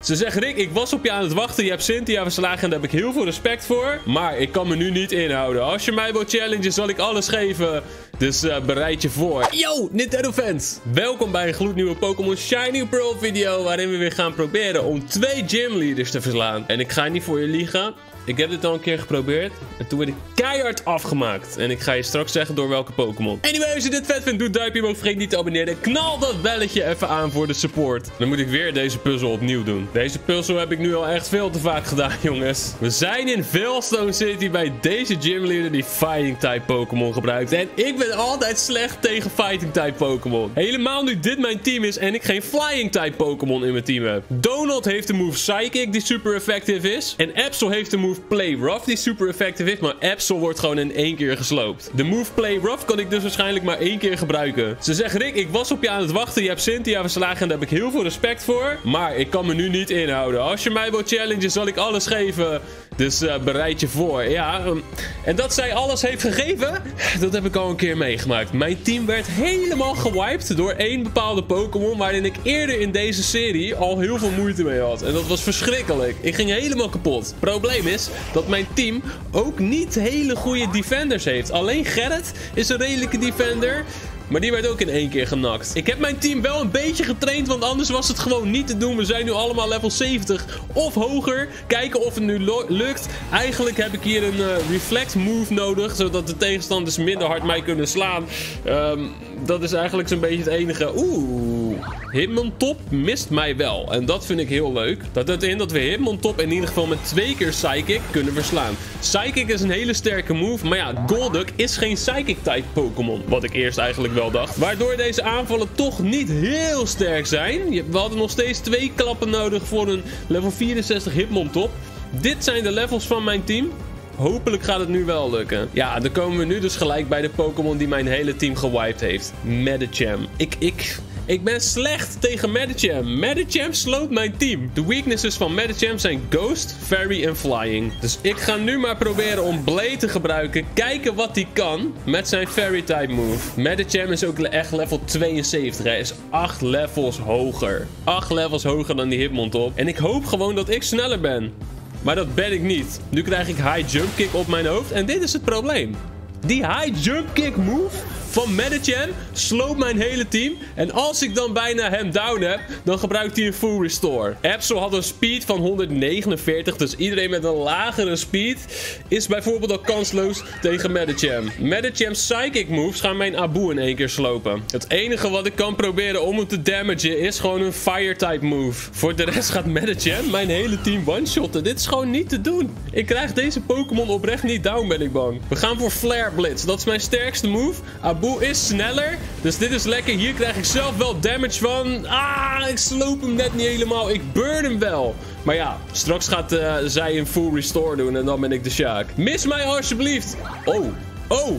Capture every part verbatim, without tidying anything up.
Ze zegt, Rick, ik was op je aan het wachten. Je hebt Cynthia verslagen en daar heb ik heel veel respect voor. Maar ik kan me nu niet inhouden. Als je mij wilt challengen, zal ik alles geven. Dus uh, bereid je voor. Yo, Nintendo fans. Welkom bij een gloednieuwe Pokémon Shiny Pearl video. Waarin we weer gaan proberen om twee gym leaders te verslaan. En ik ga niet voor je liegen. Ik heb dit al een keer geprobeerd. En toen werd ik keihard afgemaakt. En ik ga je straks zeggen door welke Pokémon. Anyway, als je dit vet vindt, doe duimpje omhoog. Vergeet niet te abonneren. Knal dat belletje even aan voor de support. Dan moet ik weer deze puzzel opnieuw doen. Deze puzzel heb ik nu al echt veel te vaak gedaan, jongens. We zijn in Veilstone City bij deze gymleader die Fighting type Pokémon gebruikt. En ik ben altijd slecht tegen Fighting type Pokémon. Helemaal nu dit mijn team is en ik geen Flying type Pokémon in mijn team heb. Donald heeft de move Psychic die super effectief is. En Absol heeft de move Play Rough die super effectief is, maar Absol wordt gewoon in één keer gesloopt. De move Play Rough kan ik dus waarschijnlijk maar één keer gebruiken. Ze zegt, Rick, ik was op je aan het wachten. Je hebt Cynthia verslagen en daar heb ik heel veel respect voor. Maar ik kan me nu niet inhouden. Als je mij wilt challengen, zal ik alles geven. Dus uh, bereid je voor. Ja, um, en dat zij alles heeft gegeven, dat heb ik al een keer meegemaakt. Mijn team werd helemaal gewiped door één bepaalde Pokémon waarin ik eerder in deze serie al heel veel moeite mee had. En dat was verschrikkelijk. Ik ging helemaal kapot. Probleem is dat mijn team ook niet hele goede defenders heeft. Alleen Gerrit is een redelijke defender. Maar die werd ook in één keer genakt. Ik heb mijn team wel een beetje getraind, want anders was het gewoon niet te doen. We zijn nu allemaal level zeventig of hoger. Kijken of het nu lukt. Eigenlijk heb ik hier een uh, reflect move nodig, zodat de tegenstanders minder hard mij kunnen slaan. Um, dat is eigenlijk zo'n beetje het enige. Oeh, Hitmontop mist mij wel. En dat vind ik heel leuk. Dat houdt in dat we Hitmontop in ieder geval met twee keer Psychic kunnen verslaan. Psychic is een hele sterke move, maar ja, Golduck is geen Psychic type Pokémon. Wat ik eerst eigenlijk wel dacht. Waardoor deze aanvallen toch niet heel sterk zijn. We hadden nog steeds twee klappen nodig voor een level vierenzestig Hitmontop. Dit zijn de levels van mijn team. Hopelijk gaat het nu wel lukken. Ja, dan komen we nu dus gelijk bij de Pokémon die mijn hele team gewiped heeft. Medicham. Ik, ik... Ik ben slecht tegen Medicham. Medicham sloopt mijn team. De weaknesses van Medicham zijn Ghost, Fairy en Flying. Dus ik ga nu maar proberen om Blade te gebruiken. Kijken wat hij kan met zijn Fairy type move. Medicham is ook echt level tweeënzeventig. Hij is acht levels hoger. acht levels hoger dan die Hitmontop. En ik hoop gewoon dat ik sneller ben. Maar dat ben ik niet. Nu krijg ik High Jump Kick op mijn hoofd. En dit is het probleem. Die High Jump Kick move van Medicham sloopt mijn hele team. En als ik dan bijna hem down heb, dan gebruikt hij een full restore. Absol had een speed van honderdnegenenveertig. Dus iedereen met een lagere speed is bijvoorbeeld al kansloos tegen Medicham. Medicham's Psychic moves gaan mijn Abu in één keer slopen. Het enige wat ik kan proberen om hem te damagen is gewoon een Fire type move. Voor de rest gaat Medicham mijn hele team one-shotten. Dit is gewoon niet te doen. Ik krijg deze Pokémon oprecht niet down, ben ik bang. We gaan voor Flare Blitz. Dat is mijn sterkste move. Abu is sneller. Dus dit is lekker. Hier krijg ik zelf wel damage van. Ah, ik sloop hem net niet helemaal. Ik burn hem wel. Maar ja, straks gaat uh, zij een full restore doen. En dan ben ik de Sjaak. Mis mij alsjeblieft. Oh. Oh.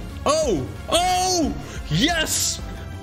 Oh. Oh. Yes.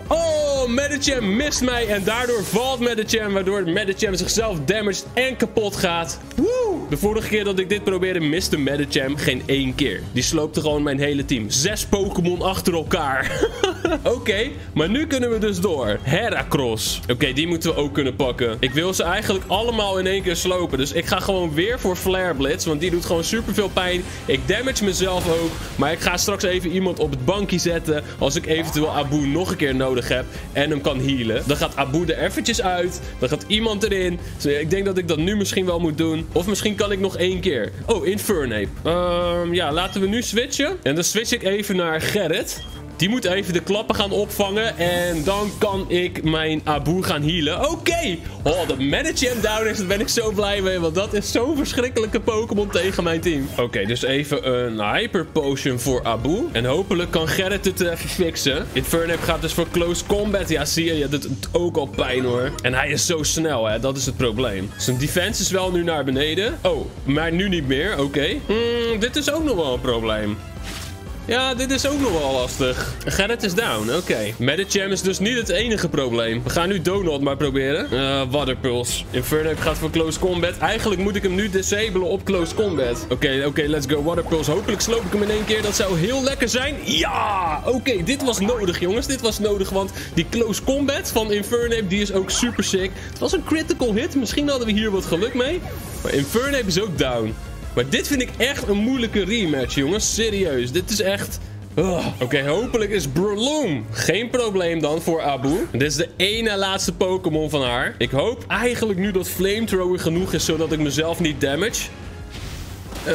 Oh, Medicham mist mij en daardoor valt Medicham, waardoor Medicham zichzelf damaged en kapot gaat. Woe! De vorige keer dat ik dit probeerde miste Medicham geen één keer. Die sloopte gewoon mijn hele team. Zes Pokémon achter elkaar. Oké, okay, maar nu kunnen we dus door. Heracross. Oké, okay, die moeten we ook kunnen pakken. Ik wil ze eigenlijk allemaal in één keer slopen. Dus ik ga gewoon weer voor Flare Blitz, want die doet gewoon super veel pijn. Ik damage mezelf ook, maar ik ga straks even iemand op het bankje zetten als ik eventueel Abu nog een keer nodig heb en hem kan healen. Dan gaat Abu er eventjes uit. Dan gaat iemand erin. Dus ik denk dat ik dat nu misschien wel moet doen. Of misschien kan ik nog één keer. Oh, Infernape. Um, ja, laten we nu switchen. En dan switch ik even naar Gerrit. Die moet even de klappen gaan opvangen. En dan kan ik mijn Abu gaan healen. Oké. Okay. Oh, dat Medicham down is. Daar ben ik zo blij mee. Want dat is zo'n verschrikkelijke Pokémon tegen mijn team. Oké, okay, dus even een Hyper Potion voor Abu. En hopelijk kan Gerrit het even fixen. Infernape gaat dus voor Close Combat. Ja, zie je. Dat doet ook al pijn hoor. En hij is zo snel, hè. Dat is het probleem. Zijn defense is wel nu naar beneden. Oh, maar nu niet meer. Oké. Okay. Hmm, dit is ook nog wel een probleem. Ja, dit is ook nog wel lastig. Gerrit is down, oké. Okay. Medicham is dus niet het enige probleem. We gaan nu Donald maar proberen. Uh, Waterpulse. Infernape gaat voor close combat. Eigenlijk moet ik hem nu disabelen op close combat. Oké, okay, oké, okay, let's go. Waterpulse. Hopelijk sloop ik hem in één keer. Dat zou heel lekker zijn. Ja! Oké, okay, dit was nodig, jongens. Dit was nodig, want die close combat van Infernape, die is ook super sick. Het was een critical hit. Misschien hadden we hier wat geluk mee. Maar Infernape is ook down. Maar dit vind ik echt een moeilijke rematch, jongens. Serieus. Dit is echt... Oh. Oké, okay, hopelijk is Breloom geen probleem dan voor Abu. Dit is de ene laatste Pokémon van haar. Ik hoop eigenlijk nu dat Flamethrower genoeg is, zodat ik mezelf niet damage. Uh,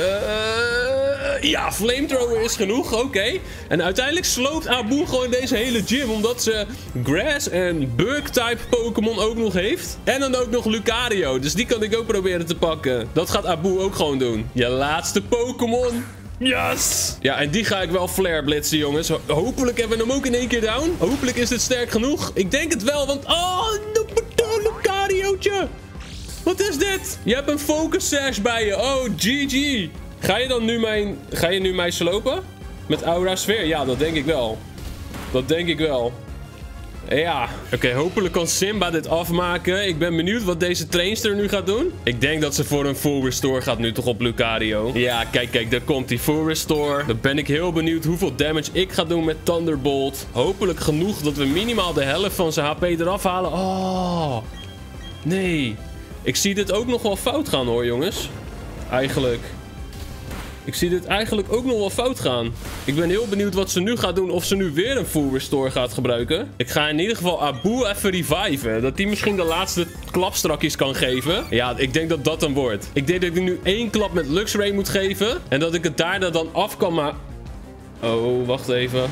ja, Flamethrower is genoeg, oké. Okay. En uiteindelijk sloopt Abu gewoon deze hele gym, omdat ze Grass en Bug-type Pokémon ook nog heeft. En dan ook nog Lucario, dus die kan ik ook proberen te pakken. Dat gaat Abu ook gewoon doen. Je laatste Pokémon. Yes! Ja, en die ga ik wel flare blitzen, jongens. Ho hopelijk hebben we hem ook in één keer down. Hopelijk is dit sterk genoeg. Ik denk het wel, want... Oh, Lucariootje! Wat is dit? Je hebt een focus sash bij je. Oh, G G. Ga je dan nu mijn... Ga je nu mij slopen? Met Aura Sfeer? Ja, dat denk ik wel. Dat denk ik wel. Ja. Oké, okay, hopelijk kan Simba dit afmaken. Ik ben benieuwd wat deze trainster nu gaat doen. Ik denk dat ze voor een full restore gaat nu toch op Lucario. Ja, kijk, kijk, daar komt die full restore. Dan ben ik heel benieuwd hoeveel damage ik ga doen met Thunderbolt. Hopelijk genoeg dat we minimaal de helft van zijn H P eraf halen. Oh. Nee. Ik zie dit ook nog wel fout gaan, hoor, jongens. Eigenlijk. Ik zie dit eigenlijk ook nog wel fout gaan. Ik ben heel benieuwd wat ze nu gaat doen. Of ze nu weer een full restore gaat gebruiken. Ik ga in ieder geval Abu even reviven. Dat die misschien de laatste klapstrakjes kan geven. Ja, ik denk dat dat dan wordt. Ik denk dat ik nu één klap met Luxray moet geven. En dat ik het daarna dan af kan maken. Oh, wacht even.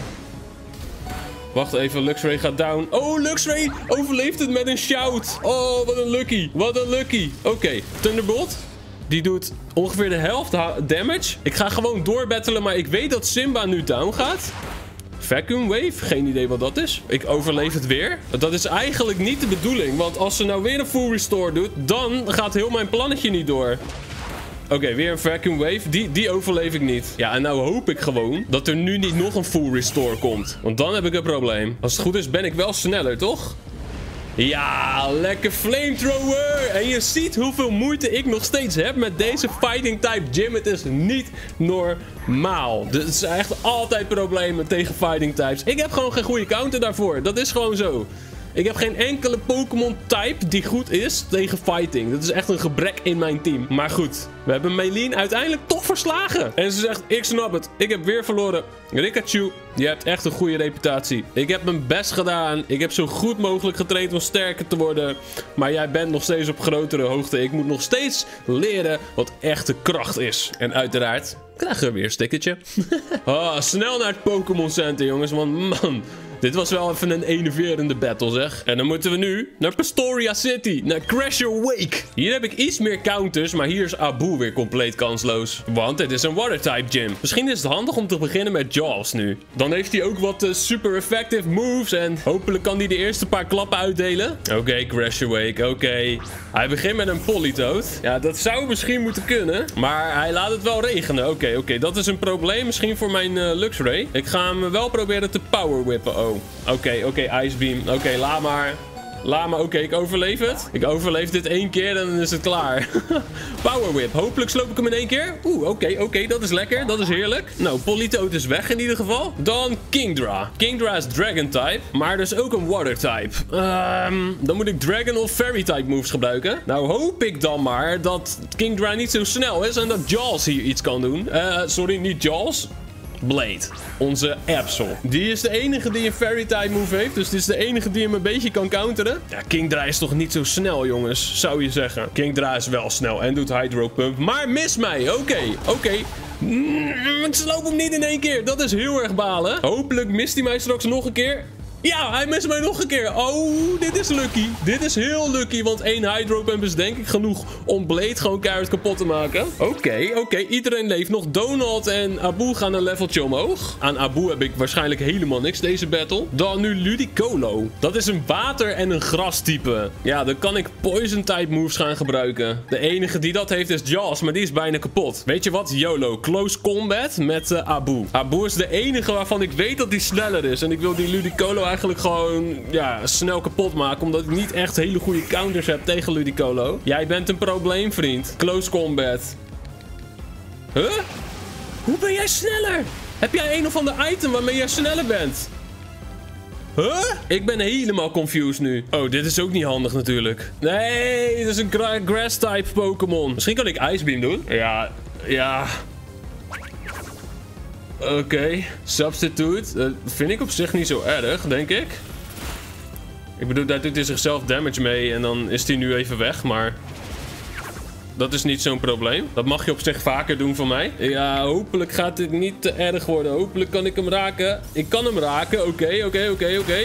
Wacht even, Luxray gaat down. Oh, Luxray overleeft het met een shout. Oh, wat een lucky. Wat een lucky. Oké, okay. Thunderbolt. Die doet ongeveer de helft damage. Ik ga gewoon doorbattelen, maar ik weet dat Simba nu down gaat. Vacuum Wave? Geen idee wat dat is. Ik overleef het weer. Dat is eigenlijk niet de bedoeling. Want als ze nou weer een full restore doet, dan gaat heel mijn plannetje niet door. Oké, okay, weer een Vacuum Wave. Die, die overleef ik niet. Ja, en nou hoop ik gewoon dat er nu niet nog een full restore komt. Want dan heb ik een probleem. Als het goed is, ben ik wel sneller, toch? Ja, lekker Flamethrower. En je ziet hoeveel moeite ik nog steeds heb met deze fighting type gym. Het is niet normaal. Dus het zijn echt altijd problemen tegen fighting types. Ik heb gewoon geen goede counter daarvoor. Dat is gewoon zo. Ik heb geen enkele Pokémon type die goed is tegen fighting. Dat is echt een gebrek in mijn team. Maar goed, we hebben Maylene uiteindelijk toch verslagen. En ze zegt, ik snap het. Ik heb weer verloren. Rikachu, je hebt echt een goede reputatie. Ik heb mijn best gedaan. Ik heb zo goed mogelijk getraind om sterker te worden. Maar jij bent nog steeds op grotere hoogte. Ik moet nog steeds leren wat echte kracht is. En uiteraard krijgen we weer een stickertje. Oh, snel naar het Pokémon Center, jongens. Want man... Dit was wel even een enerverende battle, zeg. En dan moeten we nu naar Pastoria City. Naar Crasher Wake. Hier heb ik iets meer counters, maar hier is Abu weer compleet kansloos. Want het is een water-type gym. Misschien is het handig om te beginnen met Jaws nu. Dan heeft hij ook wat uh, super effective moves. En hopelijk kan hij de eerste paar klappen uitdelen. Oké, okay, Crasher Wake. Oké. Okay. Hij begint met een Politoed. Ja, dat zou misschien moeten kunnen. Maar hij laat het wel regenen. Oké, okay, oké. Okay. Dat is een probleem misschien voor mijn uh, Luxray. Ik ga hem wel proberen te powerwhippen. Oh. Oké, okay, oké, okay, Ice Beam. Oké, okay, laat maar. Laat maar, oké, okay, ik overleef het. Ik overleef dit één keer en dan is het klaar. Power Whip. Hopelijk sloop ik hem in één keer. Oeh, oké, okay, oké, okay, dat is lekker. Dat is heerlijk. Nou, Politoed is weg in ieder geval. Dan Kingdra. Kingdra is Dragon type, maar dus ook een Water type. Um, dan moet ik Dragon of Fairy type moves gebruiken. Nou hoop ik dan maar dat Kingdra niet zo snel is en dat Jaws hier iets kan doen. Uh, sorry, niet Jaws. Blade. Onze Absol. Die is de enige die een Fairy type move heeft. Dus dit is de enige die hem een beetje kan counteren. Ja, Kingdra is toch niet zo snel, jongens. Zou je zeggen. Kingdra is wel snel en doet Hydro Pump. Maar mis mij. Oké. Okay. Oké. Okay. Mm, ik sloop hem niet in één keer. Dat is heel erg balen. Hopelijk mist hij mij straks nog een keer. Ja, hij mist mij nog een keer. Oh, dit is lucky. Dit is heel lucky, want één Hydro Pump is denk ik genoeg om Blade gewoon keihard kapot te maken. Oké, okay, oké. Okay. Iedereen leeft nog. Donald en Abu gaan een leveltje omhoog. Aan Abu heb ik waarschijnlijk helemaal niks deze battle. Dan nu Ludicolo. Dat is een water- en een grastype. Ja, dan kan ik Poison-type moves gaan gebruiken. De enige die dat heeft is Jaws, maar die is bijna kapot. Weet je wat? YOLO. Close combat met uh, Abu. Abu is de enige waarvan ik weet dat hij sneller is. En ik wil die Ludicolo eigenlijk gewoon ja, snel kapot maken. Omdat ik niet echt hele goede counters heb tegen Ludicolo. Jij bent een probleem, vriend. Close combat. Huh? Hoe ben jij sneller? Heb jij een of ander item waarmee jij sneller bent? Huh? Ik ben helemaal confused nu. Oh, dit is ook niet handig natuurlijk. Nee, dit is een gra grass-type Pokémon. Misschien kan ik Ice Beam doen. Ja, ja... Oké, okay. Substitute. Dat vind ik op zich niet zo erg, denk ik. Ik bedoel, daar doet hij zichzelf damage mee en dan is hij nu even weg, maar... Dat is niet zo'n probleem. Dat mag je op zich vaker doen van mij. Ja, hopelijk gaat dit niet te erg worden. Hopelijk kan ik hem raken. Ik kan hem raken. Oké, oké, oké, oké.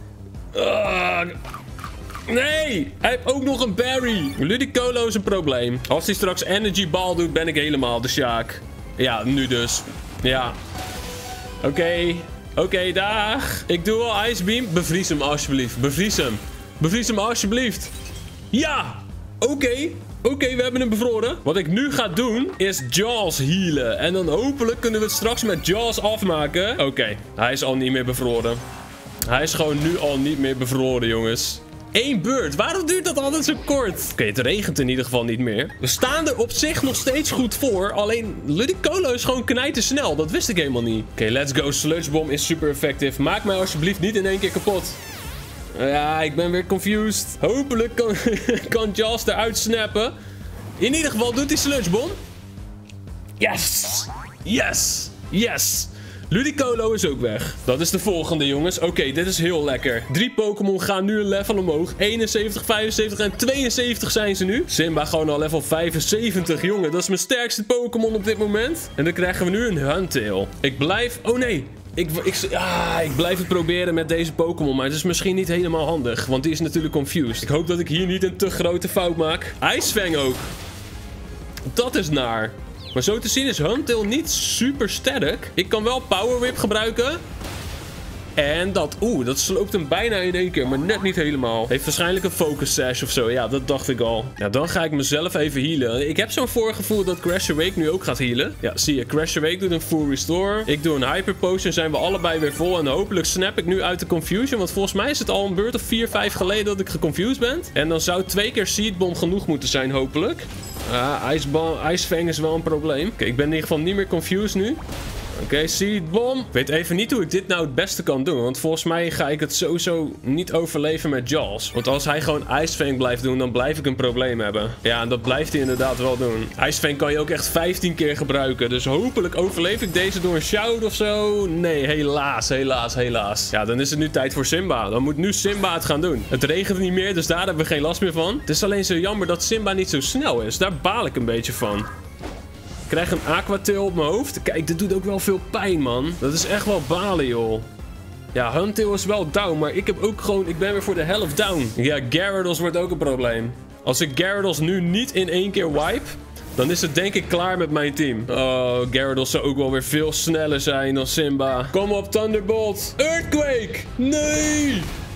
Nee! Hij heeft ook nog een berry. Ludicolo is een probleem. Als hij straks Energy Ball doet, ben ik helemaal de Sjaak. Ja, nu dus. Ja. Oké. Okay. Oké, okay, dag. Ik doe al Ice Beam. Bevries hem alsjeblieft. Bevries hem. Bevries hem alsjeblieft. Ja! Oké. Okay. Oké, okay, we hebben hem bevroren. Wat ik nu ga doen, is Jaws healen. En dan hopelijk kunnen we het straks met Jaws afmaken. Oké, okay, hij is al niet meer bevroren. Hij is gewoon nu al niet meer bevroren, jongens. Eén beurt. Waarom duurt dat altijd zo kort? Oké, okay, het regent in ieder geval niet meer. We staan er op zich nog steeds goed voor. Alleen Ludicolo is gewoon knijtersnel. Dat wist ik helemaal niet. Oké, okay, let's go. Sludge Bomb is super effectief. Maak mij alsjeblieft niet in één keer kapot. Ja, ik ben weer confused. Hopelijk kan, kan Jaws eruit snappen. In ieder geval doet hij Sludge Bomb. Yes! Yes! Yes! Ludicolo is ook weg. Dat is de volgende, jongens. Oké, okay, dit is heel lekker. Drie Pokémon gaan nu een level omhoog. eenenzeventig, vijfenzeventig en tweeënzeventig zijn ze nu. Simba gewoon al level vijfenzeventig. Jongen, dat is mijn sterkste Pokémon op dit moment. En dan krijgen we nu een Huntail. Ik blijf... Oh nee. Ik, ik, ah, ik blijf het proberen met deze Pokémon, maar het is misschien niet helemaal handig. Want die is natuurlijk confused. Ik hoop dat ik hier niet een te grote fout maak. IJsfang ook. Dat is naar. Maar zo te zien is Huntail niet super sterk. Ik kan wel Power Whip gebruiken. En dat, oeh, dat sloopt hem bijna in één keer, maar net niet helemaal. Heeft waarschijnlijk een Focus Sash of zo. Ja, dat dacht ik al. Ja, dan ga ik mezelf even healen. Ik heb zo'n voorgevoel dat Crash Awake nu ook gaat healen. Ja, zie je, Crash Awake doet een Full Restore. Ik doe een Hyper Potion, zijn we allebei weer vol. En hopelijk snap ik nu uit de confusion. Want volgens mij is het al een beurt of vier, vijf geleden dat ik geconfused ben. En dan zou twee keer Seed Bomb genoeg moeten zijn, hopelijk. Ah, IJsfang is wel een probleem. Oké, okay, ik ben in ieder geval niet meer confused nu. Oké, okay, Seed Bomb. Ik weet even niet hoe ik dit nou het beste kan doen. Want volgens mij ga ik het sowieso niet overleven met Jaws. Want als hij gewoon IJsfang blijft doen, dan blijf ik een probleem hebben. Ja, en dat blijft hij inderdaad wel doen. IJsfang kan je ook echt vijftien keer gebruiken. Dus hopelijk overleef ik deze door een shout of zo. Nee, helaas, helaas, helaas. Ja, dan is het nu tijd voor Simba. Dan moet nu Simba het gaan doen. Het regent niet meer, dus daar hebben we geen last meer van. Het is alleen zo jammer dat Simba niet zo snel is. Daar baal ik een beetje van. Ik krijg een Aquatail op mijn hoofd. Kijk, dit doet ook wel veel pijn, man. Dat is echt wel balen, joh. Ja, Huntail is wel down, maar ik heb ook gewoon... Ik ben weer voor de helft down. Ja, Gyarados wordt ook een probleem. Als ik Gyarados nu niet in één keer wipe... dan is het denk ik klaar met mijn team. Oh, Gyarados zou ook wel weer veel sneller zijn dan Simba. Kom op, Thunderbolt. Earthquake! Nee!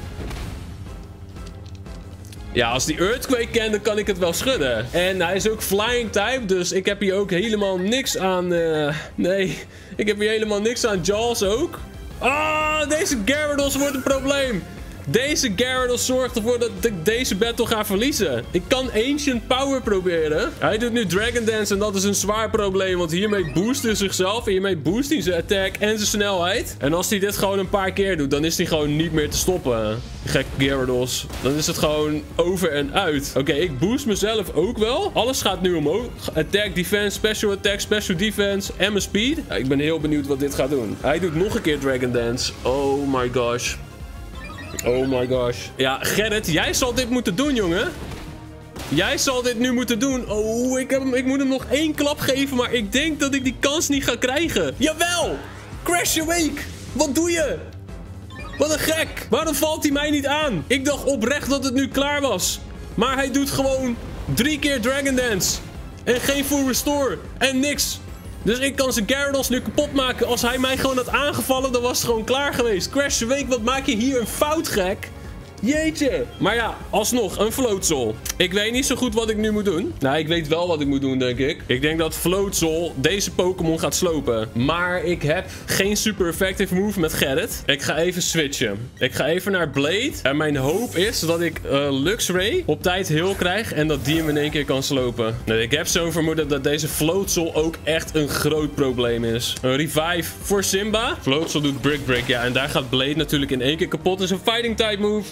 Ja, als die Earthquake kent, dan kan ik het wel schudden. En hij is ook Flying type, dus ik heb hier ook helemaal niks aan... Uh, nee, ik heb hier helemaal niks aan Jaws ook. Ah, deze Gyarados wordt een probleem. Deze Gyarados zorgt ervoor dat ik deze battle ga verliezen. Ik kan Ancient Power proberen. Hij doet nu Dragon Dance en dat is een zwaar probleem. Want hiermee boost hij zichzelf. En hiermee boost hij zijn attack en zijn snelheid. En als hij dit gewoon een paar keer doet, dan is hij gewoon niet meer te stoppen. Gek Gyarados. Dan is het gewoon over en uit. Oké, okay, ik boost mezelf ook wel. Alles gaat nu omhoog. Attack, defense, special attack, special defense en mijn speed. Ja, ik ben heel benieuwd wat dit gaat doen. Hij doet nog een keer Dragon Dance. Oh my gosh. Oh my gosh. Ja, Gerrit, jij zal dit moeten doen, jongen. Jij zal dit nu moeten doen. Oh, ik, heb hem, ik moet hem nog één klap geven, maar ik denk dat ik die kans niet ga krijgen. Jawel! Crash Awake! Wat doe je? Wat een gek. Waarom valt hij mij niet aan? Ik dacht oprecht dat het nu klaar was. Maar hij doet gewoon drie keer Dragon Dance. En geen full restore. En niks. Dus ik kan zijn Gyarados nu kapot maken. Als hij mij gewoon had aangevallen, dan was het gewoon klaar geweest. Crash Awake, wat maak je hier een fout, gek? Jeetje. Maar ja, alsnog, een Floatzel. Ik weet niet zo goed wat ik nu moet doen. Nou, ik weet wel wat ik moet doen, denk ik. Ik denk dat Floatzel deze Pokémon gaat slopen. Maar ik heb geen super effective move met Gerrit. Ik ga even switchen. Ik ga even naar Blade. En mijn hoop is dat ik uh, Luxray op tijd heel krijg. En dat die hem in één keer kan slopen. Nee, ik heb zo'n vermoeden dat deze Floatzel ook echt een groot probleem is. Een revive voor Simba. Floatzel doet Brick Break. Ja, en daar gaat Blade natuurlijk in één keer kapot. Dat is een fighting type move.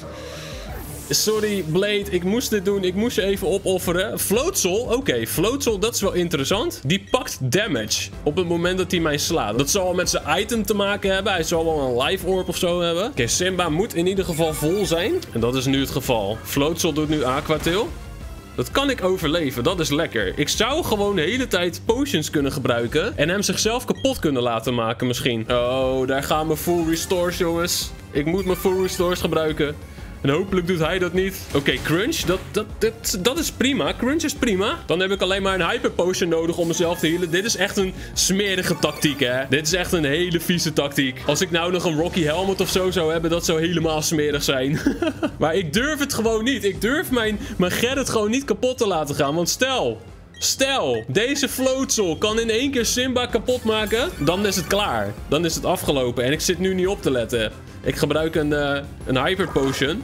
Sorry, Blade. Ik moest dit doen. Ik moest je even opofferen. Floatzel. Oké, okay, Floatzel, dat is wel interessant. Die pakt damage op het moment dat hij mij slaat. Dat zal wel met zijn item te maken hebben. Hij zal wel een life orb of zo hebben. Oké, okay, Simba moet in ieder geval vol zijn. En dat is nu het geval. Floatzel doet nu Aqua Tail. Dat kan ik overleven. Dat is lekker. Ik zou gewoon de hele tijd potions kunnen gebruiken. En hem zichzelf kapot kunnen laten maken misschien. Oh, daar gaan mijn full restores, jongens. Ik moet mijn full restores gebruiken. En hopelijk doet hij dat niet. Oké, okay, Crunch. Dat, dat, dat, dat is prima. Crunch is prima. Dan heb ik alleen maar een Hyper Potion nodig om mezelf te healen. Dit is echt een smerige tactiek, hè. Dit is echt een hele vieze tactiek. Als ik nou nog een Rocky Helmet of zo zou hebben, dat zou helemaal smerig zijn. Maar ik durf het gewoon niet. Ik durf mijn, mijn Gerrit gewoon niet kapot te laten gaan. Want stel... Stel, deze Floatzel kan in één keer Simba kapot maken. Dan is het klaar. Dan is het afgelopen. En ik zit nu niet op te letten. Ik gebruik een, uh, een Hyper Potion.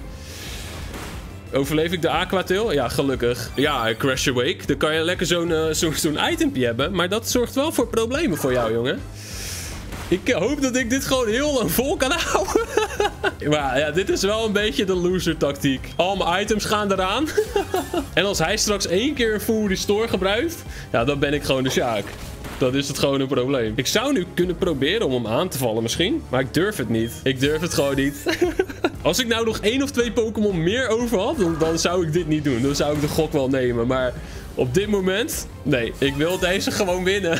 Overleef ik de Aqua Tail? Ja, gelukkig. Ja, Crash Awake. Dan kan je lekker zo'n uh, zo, zo'n itempje hebben. Maar dat zorgt wel voor problemen voor jou, jongen. Ik hoop dat ik dit gewoon heel lang vol kan houden. Maar ja, dit is wel een beetje de loser tactiek. Al mijn items gaan eraan. En als hij straks één keer een full restore gebruikt, ja, dan ben ik gewoon de Sjaak. Dan is het gewoon een probleem. Ik zou nu kunnen proberen om hem aan te vallen misschien. Maar ik durf het niet. Ik durf het gewoon niet. Als ik nou nog één of twee Pokémon meer over had, dan, dan zou ik dit niet doen. Dan zou ik de gok wel nemen. Maar op dit moment, nee, ik wil deze gewoon winnen.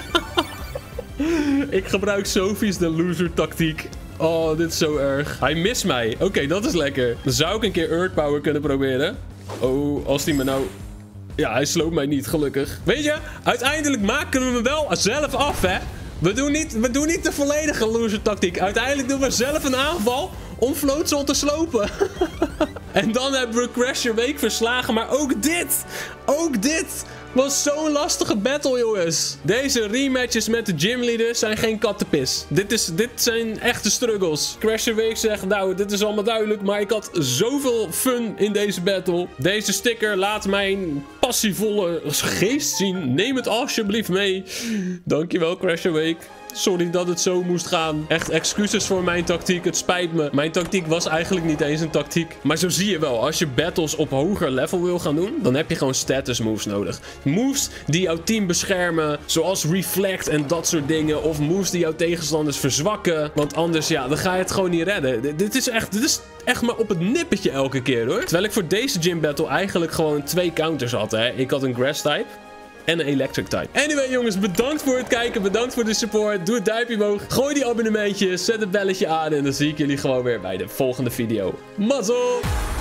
Ik gebruik zo vies de loser tactiek. Oh, dit is zo erg. Hij mist mij. Oké, okay, dat is lekker. Dan zou ik een keer Earth Power kunnen proberen. Oh, als hij me nou... Ja, hij sloopt mij niet, gelukkig. Weet je, uiteindelijk maken we hem wel zelf af, hè. We doen niet, we doen niet de volledige loser tactiek. Uiteindelijk doen we zelf een aanval om Floatzel te slopen. En dan hebben we Crash Awake verslagen. Maar ook dit, ook dit was zo'n lastige battle, jongens. Deze rematches met de gymleaders zijn geen kattenpis. Dit, is, dit zijn echte struggles. Crash Awake zegt, nou, dit is allemaal duidelijk. Maar ik had zoveel fun in deze battle. Deze sticker laat mijn passievolle geest zien. Neem het alsjeblieft mee. Dankjewel, Crash Awake. Sorry dat het zo moest gaan. Echt excuses voor mijn tactiek. Het spijt me. Mijn tactiek was eigenlijk niet eens een tactiek. Maar zo zie je wel. Als je battles op hoger level wil gaan doen, dan heb je gewoon status moves nodig. Moves die jouw team beschermen. Zoals Reflect en dat soort dingen. Of moves die jouw tegenstanders verzwakken. Want anders, ja, dan ga je het gewoon niet redden. D- dit is echt... Dit is echt maar op het nippertje elke keer, hoor. Terwijl ik voor deze gym battle eigenlijk gewoon twee counters had, hè. Ik had een grass type. En een electric type. Anyway, jongens, bedankt voor het kijken. Bedankt voor de support. Doe het duimpje omhoog. Gooi die abonnementje. Zet het belletje aan. En dan zie ik jullie gewoon weer bij de volgende video. Mazzel!